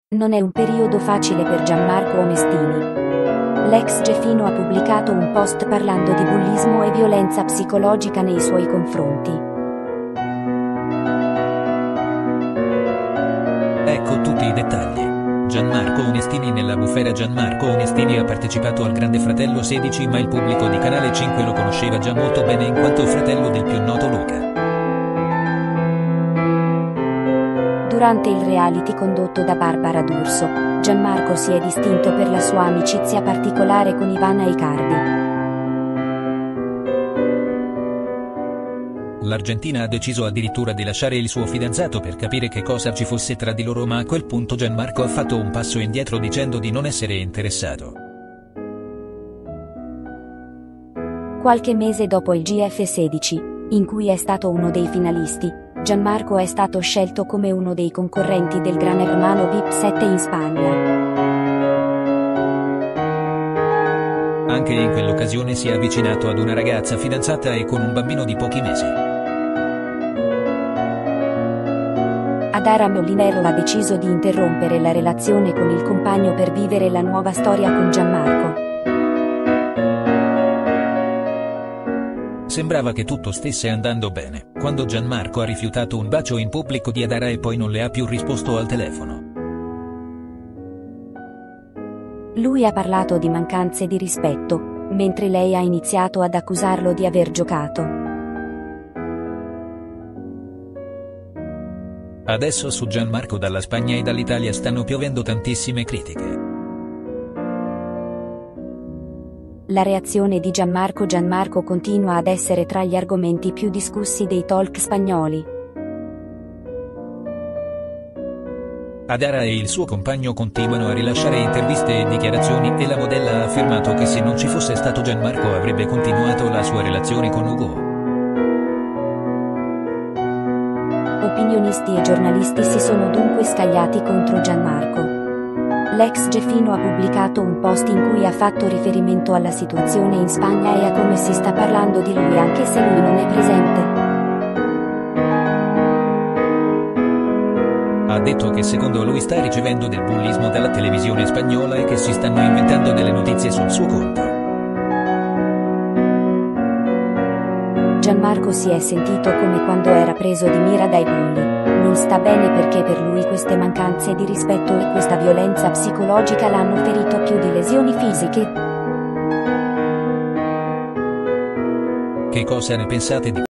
Non è un periodo facile per Gianmarco Onestini. L'ex Gefino ha pubblicato un post parlando di bullismo e violenza psicologica nei suoi confronti. Ecco tutti i dettagli. Gianmarco Onestini. Nella bufera Gianmarco Onestini ha partecipato al Grande Fratello 16, ma il pubblico di Canale 5 lo conosceva già molto bene in quanto fratello del più noto Luca. Durante il reality condotto da Barbara D'Urso, Gianmarco si è distinto per la sua amicizia particolare con Ivana Icardi. L'Argentina ha deciso addirittura di lasciare il suo fidanzato per capire che cosa ci fosse tra di loro, ma a quel punto Gianmarco ha fatto un passo indietro dicendo di non essere interessato. Qualche mese dopo il GF16, in cui è stato uno dei finalisti, Gianmarco è stato scelto come uno dei concorrenti del Gran Hermano VIP 7 in Spagna. Anche in quell'occasione si è avvicinato ad una ragazza fidanzata e con un bambino di pochi mesi. Adara Molinero ha deciso di interrompere la relazione con il compagno per vivere la nuova storia con Gianmarco. Sembrava che tutto stesse andando bene, quando Gianmarco ha rifiutato un bacio in pubblico di Adara e poi non le ha più risposto al telefono. Lui ha parlato di mancanze di rispetto, mentre lei ha iniziato ad accusarlo di aver giocato. Adesso su Gianmarco dalla Spagna e dall'Italia stanno piovendo tantissime critiche. La reazione di Gianmarco continua ad essere tra gli argomenti più discussi dei talk spagnoli. Adara e il suo compagno continuano a rilasciare interviste e dichiarazioni e la modella ha affermato che se non ci fosse stato Gianmarco avrebbe continuato la sua relazione con Hugo. Opinionisti e giornalisti si sono dunque scagliati contro Gianmarco. L'ex Gefino ha pubblicato un post in cui ha fatto riferimento alla situazione in Spagna e a come si sta parlando di lui anche se lui non è presente. Ha detto che secondo lui sta ricevendo del bullismo dalla televisione spagnola e che si stanno inventando delle notizie sul suo conto. Gianmarco si è sentito come quando era preso di mira dai bulli. Non sta bene perché per lui queste mancanze di rispetto e questa violenza psicologica l'hanno ferito più di lesioni fisiche. Che cosa ne pensate di